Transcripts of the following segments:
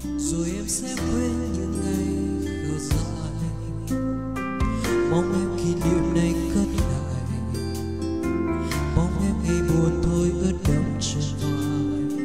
rồi em sẽ quên những ngày khờ dại. Mong em kỷ niệm này cất lại, mong em ngày buồn thôi ướt đẫm trên vai.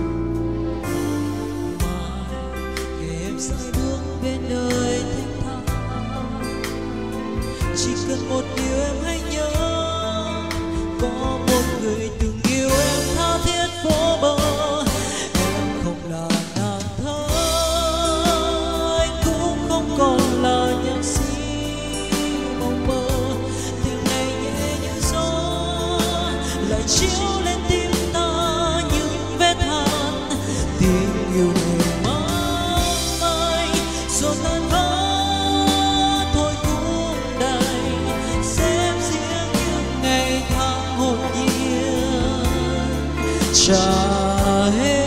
Mai ngày em rời bước bên nơi thanh thang, chỉ cần một điều em hãy nhớ, có một người từng yêu em tha thiết vô bờ. Em không là nàng thơ, anh cũng không còn là nhạc sĩ mộng mơ. Tình này nhẹ như gió lại chiếu lên tim ta những vết hằn. Tình yêu này mong manh rồi tan vỡ thôi cũng đành, xem riêng những ngày tháng hồn nhiên. Chả